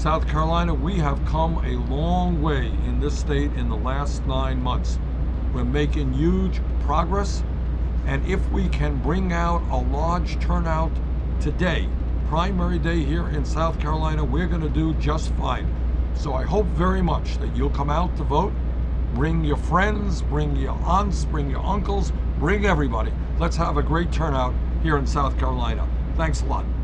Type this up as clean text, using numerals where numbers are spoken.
South Carolina, we have come a long way in this state in the last 9 months. We're making huge progress, and if we can bring out a large turnout today, primary day here in South Carolina, we're going to do just fine. So I hope very much that you'll come out to vote. Bring your friends, bring your aunts, bring your uncles, bring everybody. Let's have a great turnout here in South Carolina. Thanks a lot.